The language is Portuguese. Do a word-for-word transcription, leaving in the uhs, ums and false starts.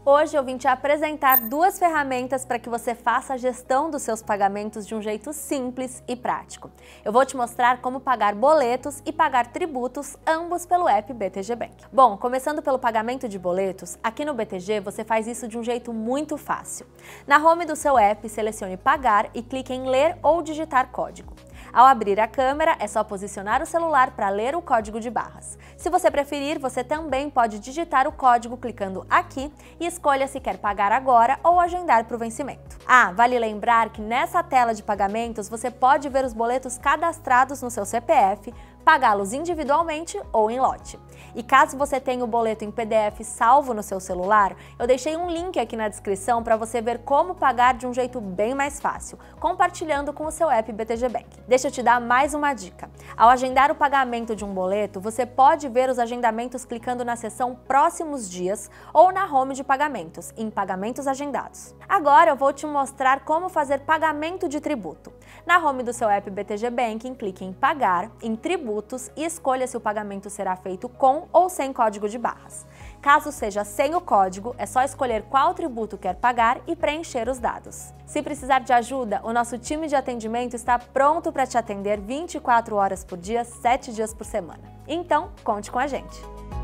Hoje eu vim te apresentar duas ferramentas para que você faça a gestão dos seus pagamentos de um jeito simples e prático. Eu vou te mostrar como pagar boletos e pagar tributos, ambos pelo app B T G Bank. Bom, começando pelo pagamento de boletos, aqui no B T G você faz isso de um jeito muito fácil. Na home do seu app, selecione Pagar e clique em Ler ou digitar código. Ao abrir a câmera, é só posicionar o celular para ler o código de barras. Se você preferir, você também pode digitar o código clicando aqui e escolha se quer pagar agora ou agendar para o vencimento. Ah, vale lembrar que nessa tela de pagamentos você pode ver os boletos cadastrados no seu C P F, pagá-los individualmente ou em lote. E caso você tenha o boleto em P D F salvo no seu celular, eu deixei um link aqui na descrição para você ver como pagar de um jeito bem mais fácil, compartilhando com o seu app B T G Bank. Deixa eu te dar mais uma dica. Ao agendar o pagamento de um boleto, você pode ver os agendamentos clicando na seção Próximos Dias ou na home de pagamentos, em Pagamentos Agendados. Agora eu vou te mostrar como fazer pagamento de tributo. Na home do seu app B T G Bank, clique em Pagar, em Tributos e escolha se o pagamento será feito com ou sem código de barras. Caso seja sem o código, é só escolher qual tributo quer pagar e preencher os dados. Se precisar de ajuda, o nosso time de atendimento está pronto para te atender vinte e quatro horas por dia, sete dias por semana. Então, conte com a gente!